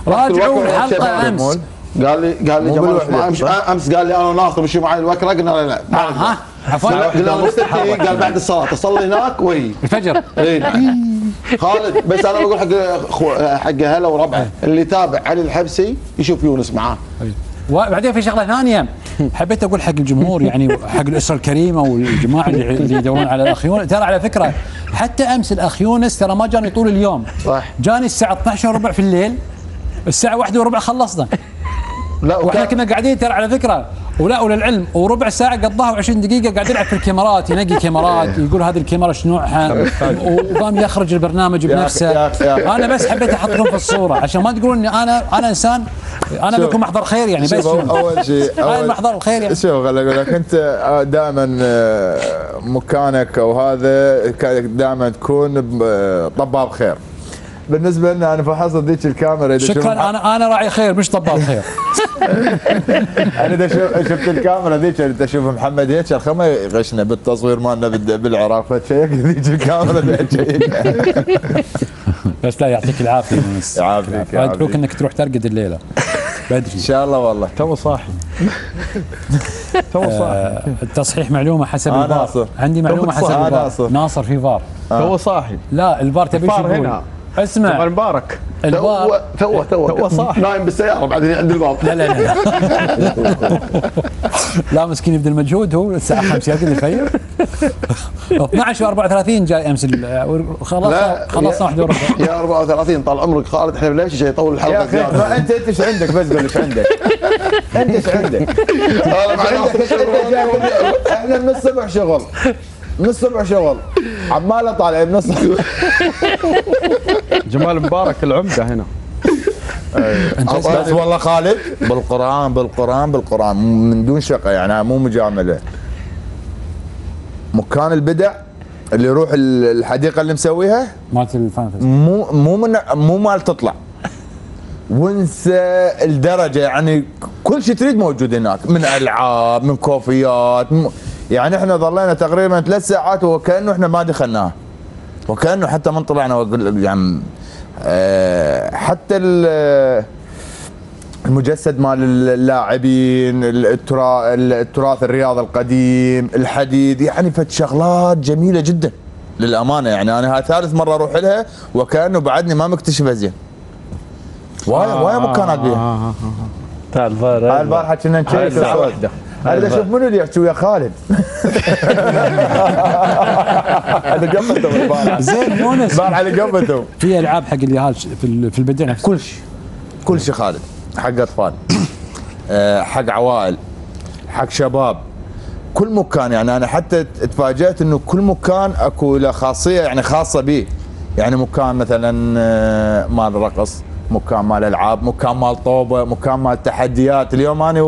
راجعوا الحلقه امس. قال لي جمال امس قال لي انا وناصر مشي معي الوكره، قلنا لا ها عفوا قلنا قال بعد الصلاه تصلي هناك وي الفجر. خالد بس انا بقول حق هلا وربعه اللي تابع علي الحبسي يشوف يونس معاه. وبعدين في شغله ثانيه حبيت اقول حق الجمهور يعني حق الاسره الكريمه والجماعه اللي يدورون على الاخ يونس، ترى على فكره حتى امس الاخ يونس ترى ما جاني طول اليوم، صح جاني الساعه 12 وربع في الليل، الساعه 1 وربع خلصنا. لا واحنا كنا قاعدين ترى على فكره وللعلم وربع ساعه قضاها و20 دقيقه قاعد يلعب في الكاميرات، ينقي كاميرات، يقول هذه الكاميرا شو نوعها، وقام يخرج البرنامج بنفسه. انا بس حبيت احطكم في الصوره عشان ما تقولون اني انا انسان، انا بكم محضر خير يعني. بس اول شيء انا محضر الخير يعني. شوف خليني اقول لك انت دائما مكانك او هذا دائما تكون طباب خير. بالنسبه لنا انا فحصت ذيك الكاميرا شكرا انا راعي خير مش طباب خير. انا اذا شفت الكاميرا ذيك انت اشوف محمد هيك الخمه يغشنا بالتصوير مالنا بالعراق فتشيك ذيك الكاميرا بس لا يعطيك العافيه يونس. يعافيك ادعوك انك تروح ترقد الليله بدري ان شاء الله. والله تو صاحي التصحيح معلومه حسب الفار. عندي معلومه حسب الفار. ناصر في فار تو صاحي. لا الفار تبي الفار هنا. اسمع مبارك تو صاحي نايم بالسياره بعدين عند الباب. لا لا مسكين يبذل مجهود هو الساعه 5 يرقد يفير. 12:34 جاي امس خلصنا 1 وربع. يا 34 طال عمرك خالد احنا ليش جاي يطول الحلقه يا اخي انت ايش عندك بس قول ايش عندك. انت ايش عندك؟ احنا من الصبح شغل من الصبح شغل عمال طالع من الصبح. جمال مبارك العمده هنا. بس والله خالد بالقران من دون شقه يعني مو مجامله. مكان البدع اللي يروح الحديقه اللي مسويها مالت الفانتزي مو مال تطلع وانسى الدرجه يعني كل شيء تريد موجود هناك من العاب من كوفيات يعني احنا ظلينا تقريبا 3 ساعات وكانه احنا ما دخلناها وكانه حتى من طلعنا يعني حتى المجسد مال اللاعبين التراث الرياضي القديم الحديد يعني فد شغلات جميله جدا للامانه يعني انا هاي 3 مرة اروح لها وكانه بعدني ما مكتشفها زين. وايد مكانات بيها. تعال البارحه كنا نشيك الساعه 1. هذا شوف منو اللي يحكي ويا خالد. هذا قبته البارحه زين يونس البارحه اللي قبته في العاب حق اليهال في البدع نفسه كل شيء خالد حق اطفال حق عوائل حق شباب كل مكان يعني انا حتى تفاجأت انه كل مكان اكو له خاصيه يعني خاصه به يعني مكان مثلا مال رقص مكان مال العاب مكان مال طوبه مكان مال تحديات. اليوم انا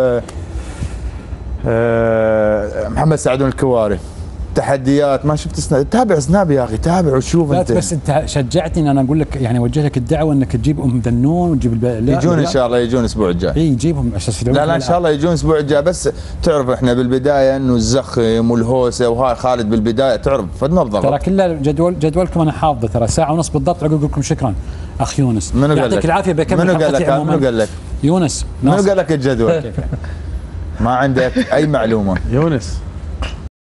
محمد سعدون الكواري تحديات ما شفت تابع سناب يا اخي تابع وشوف انت. بس انت شجعتني ان انا اقول لك يعني وجهت لك الدعوه انك تجيب ام ذنون وتجيب يجون ان شاء الله يجون الاسبوع الجاي. اي يجيبهم اساس لا ان شاء الله يجون الاسبوع الجاي بس تعرف احنا بالبدايه انه الزخم والهوسه وهاي خالد بالبدايه تعرف فدنا الضغط ترى كله جدولكم انا حافظه ترى ساعه ونص بالضبط اقول لكم شكرا اخ يونس يعطيك العافيه بكمل حلقتي عموما. منو قال لك يونس منو قال لك الجدول ما عندك اي معلومه يونس